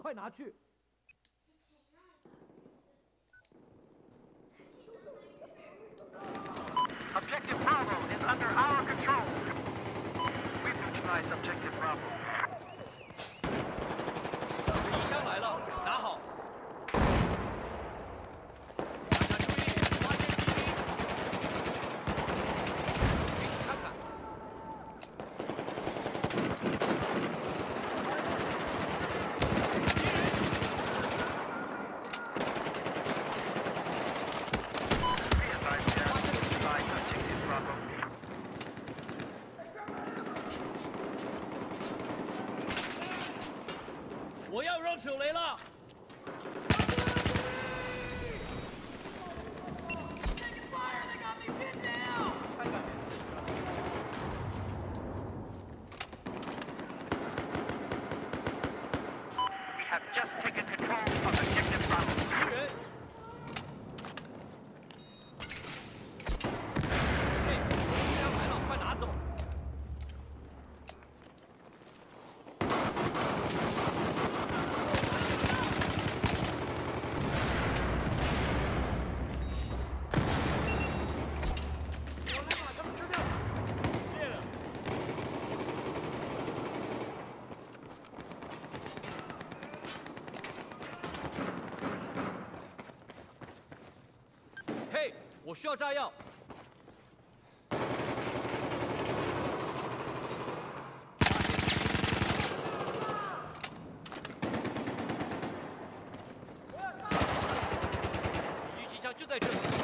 快拿去！ Objective Bravo is under our control. We've neutralized Objective Bravo. 敌枪来了，拿好。大家注意，发现敌兵。给你看看。我要扔手雷了！ We have just taken control of Objective Bravo. 人。嘿，敌枪来了，快拿走！ 嘿，我需要炸药。敌军机枪就在这里。